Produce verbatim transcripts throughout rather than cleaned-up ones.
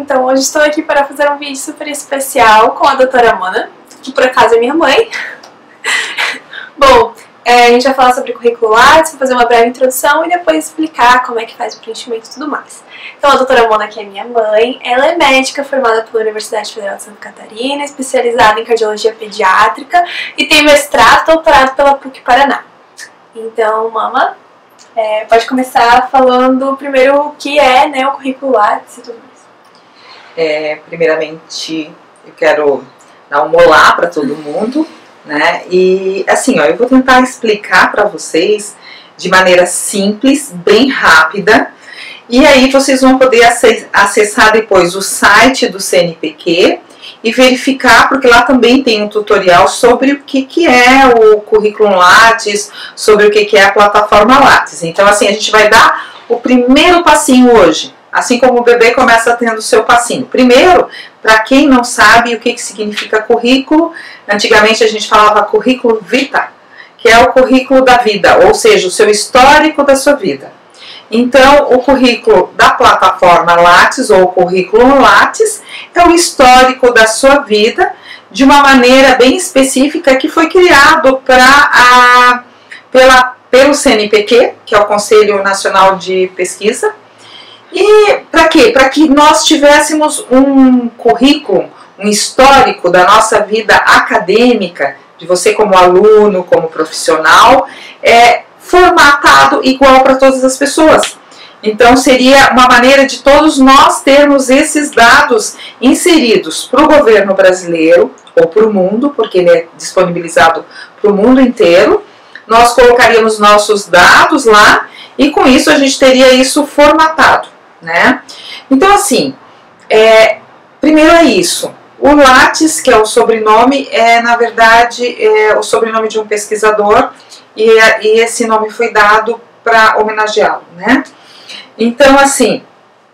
Então hoje estou aqui para fazer um vídeo super especial com a doutora Mona, que por acaso é minha mãe. Bom, é, a gente vai falar sobre currículo Lattes, vou fazer uma breve introdução e depois explicar como é que faz o preenchimento e tudo mais. Então a doutora Mona, que é minha mãe, ela é médica formada pela Universidade Federal de Santa Catarina, especializada em cardiologia pediátrica e tem mestrado e doutorado pela PUC Paraná. Então, mama, é, pode começar falando primeiro o que é, né, o currículo Lattes e tudo mais. É, primeiramente, eu quero dar um olá para todo mundo, né? E assim, ó, eu vou tentar explicar para vocês de maneira simples, bem rápida, e aí vocês vão poder acessar depois o site do C N P Q e verificar, porque lá também tem um tutorial sobre o que, que é o currículo Lattes, sobre o que, que é a plataforma Lattes. Então assim, a gente vai dar o primeiro passinho hoje, assim como o bebê começa tendo o seu passinho. Primeiro, para quem não sabe o que, que significa currículo, antigamente a gente falava currículo vitae, que é o currículo da vida, ou seja, o seu histórico da sua vida. Então, o currículo da plataforma Lattes, ou currículo Lattes, é o histórico da sua vida, de uma maneira bem específica, que foi criado pra, a, pela, pelo C N P Q, que é o Conselho Nacional de Pesquisa. E para quê? Para que nós tivéssemos um currículo, um histórico da nossa vida acadêmica, de você como aluno, como profissional, é, formatado igual para todas as pessoas. Então seria uma maneira de todos nós termos esses dados inseridos para o governo brasileiro, ou para o mundo, porque ele é disponibilizado para o mundo inteiro. Nós colocaríamos nossos dados lá e com isso a gente teria isso formatado, né? Então assim, é, primeiro é isso. O Lattes, que é o sobrenome, é na verdade é o sobrenome de um pesquisador e, e esse nome foi dado para homenageá-lo, né? Então assim,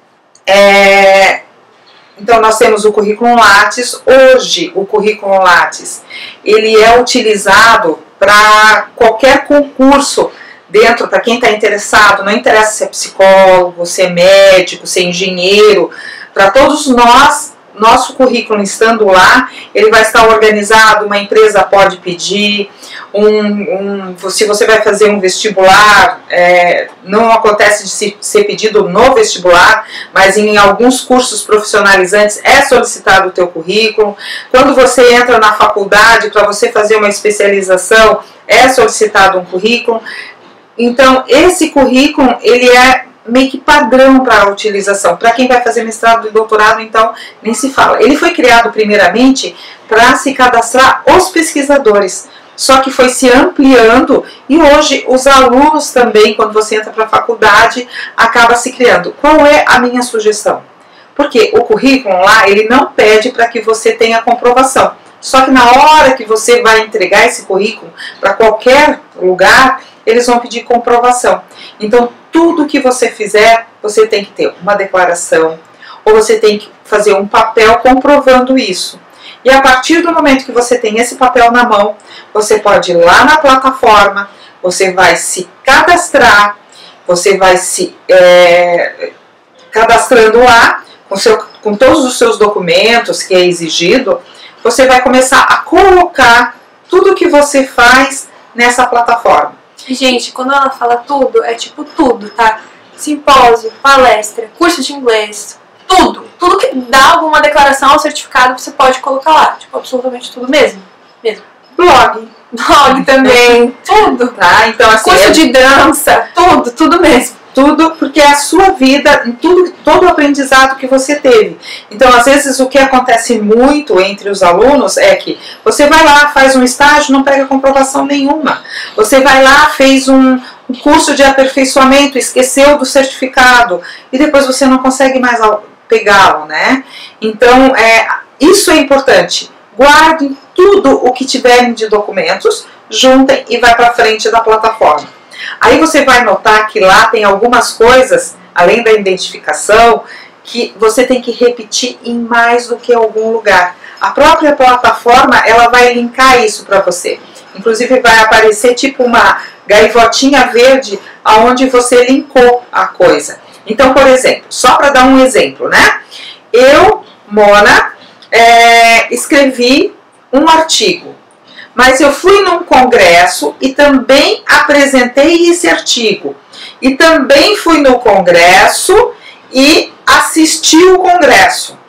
é, então nós temos o currículo Lattes. Hoje o currículo Lattes ele é utilizado para qualquer concurso dentro, para quem está interessado, não interessa se é psicólogo, se é médico, se é engenheiro, para todos nós, nosso currículo estando lá, ele vai estar organizado, uma empresa pode pedir, um, um, se você vai fazer um vestibular, é, não acontece de se, ser pedido no vestibular, mas em alguns cursos profissionalizantes é solicitado o teu currículo. Quando você entra na faculdade para você fazer uma especialização, é solicitado um currículo. Então, esse currículo, ele é meio que padrão para a utilização. Para quem vai fazer mestrado e doutorado, então, nem se fala. Ele foi criado, primeiramente, para se cadastrar os pesquisadores. Só que foi se ampliando e hoje os alunos também, quando você entra para a faculdade, acaba se criando. Qual é a minha sugestão? Porque o currículo lá, ele não pede para que você tenha comprovação. Só que na hora que você vai entregar esse currículo para qualquer lugar, eles vão pedir comprovação. Então, tudo que você fizer, você tem que ter uma declaração, ou você tem que fazer um papel comprovando isso. E a partir do momento que você tem esse papel na mão, você pode ir lá na plataforma, você vai se cadastrar, você vai se é, cadastrando lá, com, seu, com todos os seus documentos que é exigido, você vai começar a colocar tudo que você faz nessa plataforma. Gente, quando ela fala tudo, é tipo tudo, tá? Simpósio, palestra, curso de inglês, tudo. Tudo que dá alguma declaração ou certificado, você pode colocar lá. Tipo, absolutamente tudo mesmo. mesmo. Blog. Blog também, tudo. Tá? Então, assim, curso é... de dança, tudo, tudo mesmo. Tudo, porque é a sua vida, tudo, todo o aprendizado que você teve. Então, às vezes, o que acontece muito entre os alunos é que você vai lá, faz um estágio, não pega comprovação nenhuma. Você vai lá, fez um, um curso de aperfeiçoamento, esqueceu do certificado e depois você não consegue mais pegá-lo, né? Então, é, isso é importante. Guardem tudo o que tiverem de documentos, juntem e vai para frente da plataforma. Aí você vai notar que lá tem algumas coisas, além da identificação, que você tem que repetir em mais do que algum lugar. A própria plataforma, ela vai linkar isso para você. Inclusive vai aparecer tipo uma gaivotinha verde, aonde você linkou a coisa. Então, por exemplo, só para dar um exemplo, né? eu, Mona, é, escrevi um artigo, mas eu fui num congresso e também apresentei esse artigo, e também fui no congresso e assisti o congresso.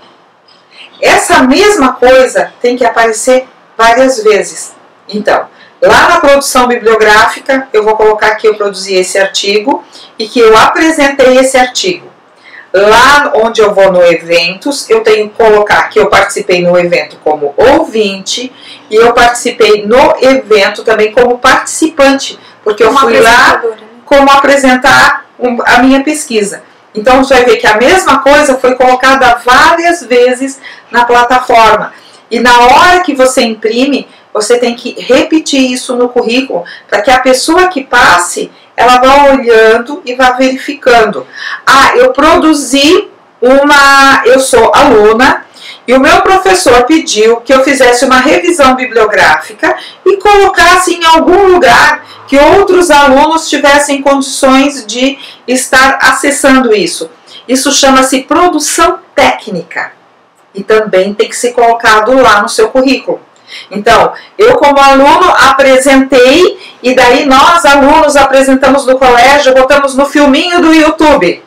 Essa mesma coisa tem que aparecer várias vezes. Então, lá na produção bibliográfica, eu vou colocar que eu produzi esse artigo e que eu apresentei esse artigo. Lá onde eu vou no eventos, eu tenho que colocar que eu participei no evento como ouvinte e eu participei no evento também como participante, porque eu fui lá como apresentar a minha pesquisa. Então você vai ver que a mesma coisa foi colocada várias vezes na plataforma. E na hora que você imprime, você tem que repetir isso no currículo, para que a pessoa que passe, ela vá olhando e vá verificando. Ah, eu produzi uma... Eu sou aluna e o meu professor pediu que eu fizesse uma revisão bibliográfica e colocasse em algum lugar que outros alunos tivessem condições de estar acessando isso. Isso chama-se produção técnica e também tem que ser colocado lá no seu currículo. Então, eu como aluno apresentei e daí nós alunos apresentamos no colégio, botamos no filminho do YouTube.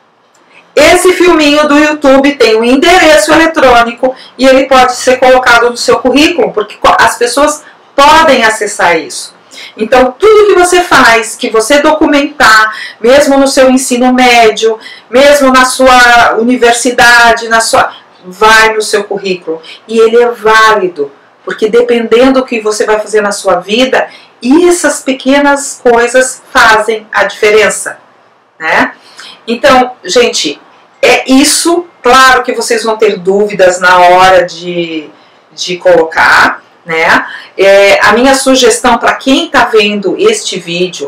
Esse filminho do YouTube tem um endereço eletrônico e ele pode ser colocado no seu currículo, porque as pessoas podem acessar isso. Então, tudo que você faz, que você documentar, mesmo no seu ensino médio, mesmo na sua universidade, na sua, vai no seu currículo. E ele é válido, porque dependendo do que você vai fazer na sua vida, essas pequenas coisas fazem a diferença, né? Então, gente, é isso. Claro que vocês vão ter dúvidas na hora de, de colocar, né? É, a minha sugestão para quem está vendo este vídeo,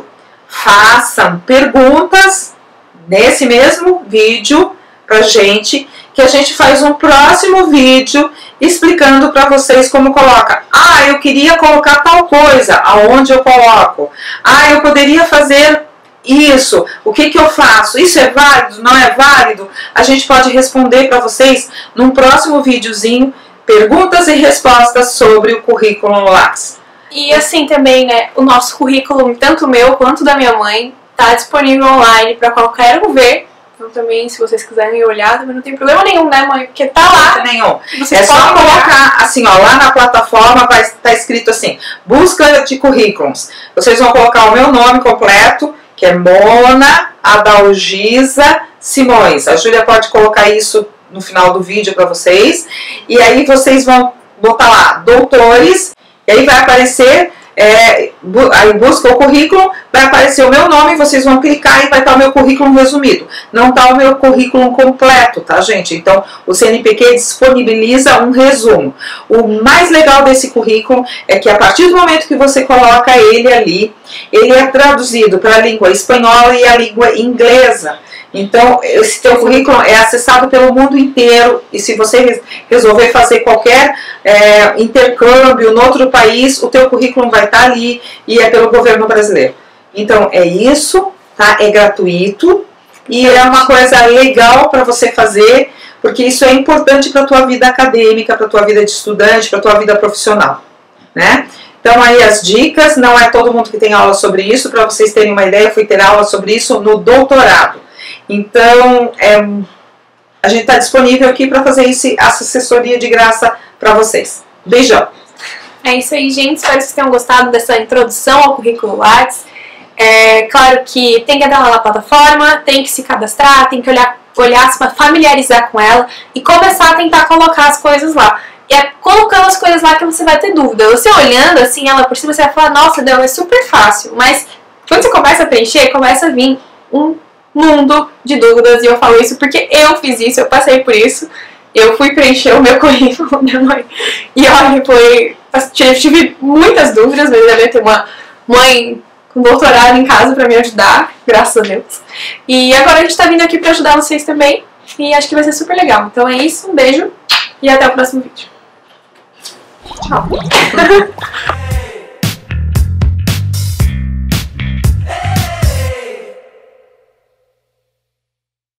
façam perguntas nesse mesmo vídeo pra gente, que a gente faz um próximo vídeo explicando para vocês como coloca. Ah, eu queria colocar tal coisa, aonde eu coloco? Ah, eu poderia fazer isso, o que que eu faço? Isso é válido? Não é válido? A gente pode responder para vocês num próximo videozinho, perguntas e respostas sobre o currículo Lattes. E assim também, né, o nosso currículo, tanto o meu quanto da minha mãe, está disponível online para qualquer um ver. Então também, se vocês quiserem olhar, também não tem problema nenhum, né, mãe? Porque tá lá. Nenhum. É só colocar, assim, ó, lá na plataforma vai estar escrito assim, busca de currículos. Vocês vão colocar o meu nome completo, que é Mona Adalgisa Simões. A Júlia pode colocar isso no final do vídeo para vocês. E aí vocês vão botar lá, doutores, e aí vai aparecer, é, bu aí busca o currículo, vai aparecer o meu nome, vocês vão clicar e vai estar o meu currículo resumido. Não está o meu currículo completo, tá, gente? Então, o C N P Q disponibiliza um resumo. O mais legal desse currículo é que a partir do momento que você coloca ele ali, ele é traduzido para a língua espanhola e a língua inglesa. Então, esse teu currículo é acessado pelo mundo inteiro e se você resolver fazer qualquer é, intercâmbio no outro país, o teu currículo vai estar ali e é pelo governo brasileiro. Então, é isso, tá? É gratuito e é uma coisa legal para você fazer, porque isso é importante para a tua vida acadêmica, para a tua vida de estudante, para a tua vida profissional, né? Então, aí as dicas, não é todo mundo que tem aula sobre isso, para vocês terem uma ideia, eu fui ter aula sobre isso no doutorado. Então, é, a gente está disponível aqui para fazer esse, essa assessoria de graça para vocês. Beijão! É isso aí, gente. Espero que vocês tenham gostado dessa introdução ao currículo Lattes. É claro que tem que entrar lá na plataforma, tem que se cadastrar, tem que olhar, olhar se familiarizar com ela e começar a tentar colocar as coisas lá. E é colocando as coisas lá que você vai ter dúvida. Você olhando assim, ela por cima, você vai falar, nossa, Del, é super fácil. Mas quando você começa a preencher, começa a vir um mundo de dúvidas, e eu falo isso porque eu fiz isso, eu passei por isso, eu fui preencher o meu currículo, minha mãe, e olha, foi, tive muitas dúvidas, mas eu devia ter uma mãe com doutorado em casa pra me ajudar, graças a Deus, e agora a gente tá vindo aqui pra ajudar vocês também, e acho que vai ser super legal. Então é isso, um beijo, e até o próximo vídeo. Tchau!